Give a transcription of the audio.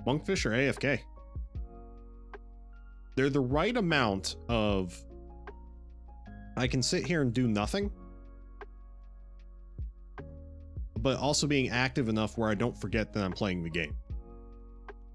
Monkfish or AFK. They're the right amount of I can sit here and do nothing, but also being active enough where I don't forget that I'm playing the game.